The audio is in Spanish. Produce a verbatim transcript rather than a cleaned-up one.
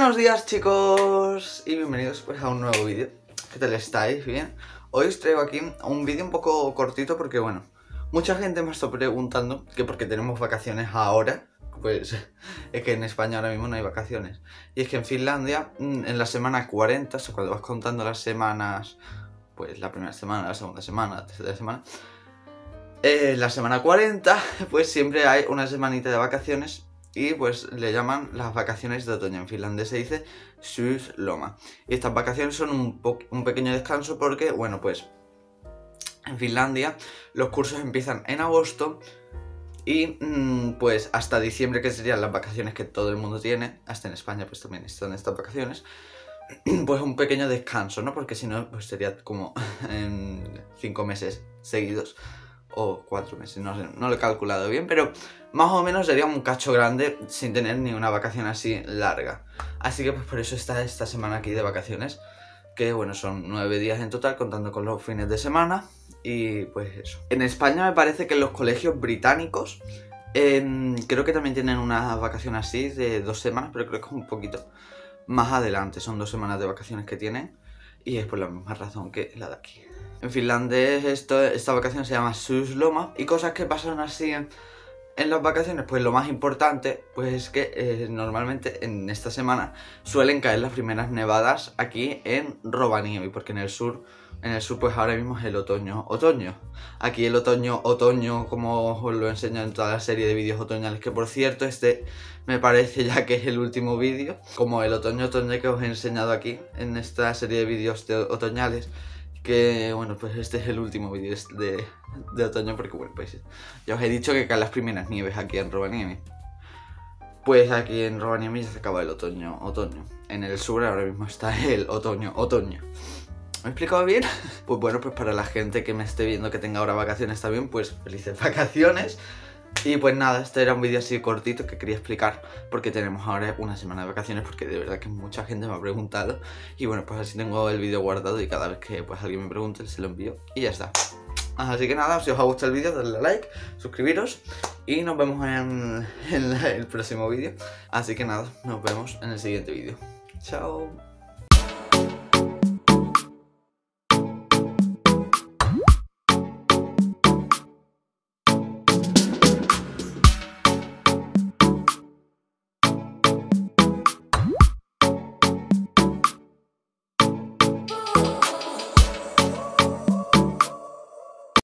Buenos días, chicos, y bienvenidos pues a un nuevo vídeo. ¿Qué tal estáis? ¿Bien? Hoy os traigo aquí un vídeo un poco cortito porque, bueno, mucha gente me está preguntando que por qué tenemos vacaciones ahora. Pues es que en España ahora mismo no hay vacaciones. Y es que en Finlandia, en la semana cuarenta, o sea, cuando vas contando las semanas, pues la primera semana, la segunda semana, la tercera semana, eh, la semana cuarenta, pues siempre hay una semanita de vacaciones. Y pues le llaman las vacaciones de otoño. En finlandés se dice syysloma. Y estas vacaciones son un, un pequeño descanso porque, bueno, pues en Finlandia los cursos empiezan en agosto y mmm, pues hasta diciembre, que serían las vacaciones que todo el mundo tiene. Hasta en España pues también están estas vacaciones. Pues un pequeño descanso, ¿no? Porque si no, pues sería como en cinco meses seguidos. O cuatro meses, no sé, no lo he calculado bien, pero más o menos sería un cacho grande sin tener ni una vacación así larga. Así que pues por eso está esta semana aquí de vacaciones, que bueno, son nueve días en total, contando con los fines de semana. Y pues eso. En España me parece que en los colegios británicos eh, creo que también tienen una vacación así de dos semanas, pero creo que es un poquito más adelante. Son dos semanas de vacaciones que tienen y es por la misma razón que la de aquí. En finlandés esto, esta vacación se llama syysloma. Y cosas que pasan así en, en las vacaciones, pues lo más importante pues es que eh, normalmente en esta semana suelen caer las primeras nevadas aquí en Rovaniemi, porque en el sur, en el sur pues ahora mismo es el otoño, otoño. Aquí el otoño, otoño, como os lo enseño en toda la serie de vídeos otoñales, que por cierto este me parece ya que es el último vídeo, como el otoño, otoño que os he enseñado aquí en esta serie de vídeos de otoñales. Que bueno, pues este es el último vídeo de, de otoño porque bueno, pues ya os he dicho que caen las primeras nieves aquí en Rovaniemi. Pues aquí en Rovaniemi ya se acaba el otoño, otoño. En el sur ahora mismo está el otoño, otoño. ¿Me he explicado bien? Pues bueno, pues para la gente que me esté viendo que tenga ahora vacaciones también, pues felices vacaciones. Y pues nada, este era un vídeo así cortito que quería explicar porque tenemos ahora una semana de vacaciones, porque de verdad que mucha gente me ha preguntado. Y bueno, pues así tengo el vídeo guardado y cada vez que pues alguien me pregunte se lo envío y ya está. Así que nada, si os ha gustado el vídeo, dadle a like, suscribiros y nos vemos en, en el próximo vídeo. Así que nada, nos vemos en el siguiente vídeo. Chao.